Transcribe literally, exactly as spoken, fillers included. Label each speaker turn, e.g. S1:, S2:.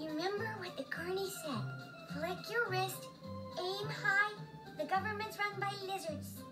S1: Remember what the carney said. Flick your wrist, aim high. The government's run by lizards.